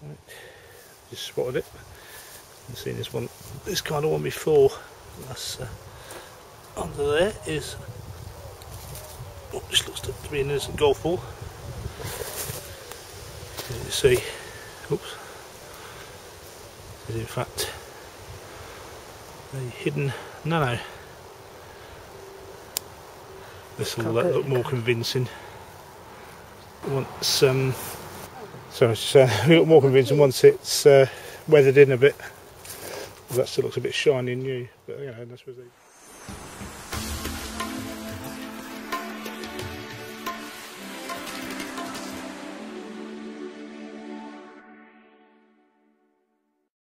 Just spotted it. I've seen this kind of one before. That's under there is what this looks to be an innocent golf ball. As you see, oops, is in fact a hidden nano. This will look more convincing once. Sorry, look more convincing once it's weathered in a bit. That still looks a bit shiny and new, but you know, that's what they.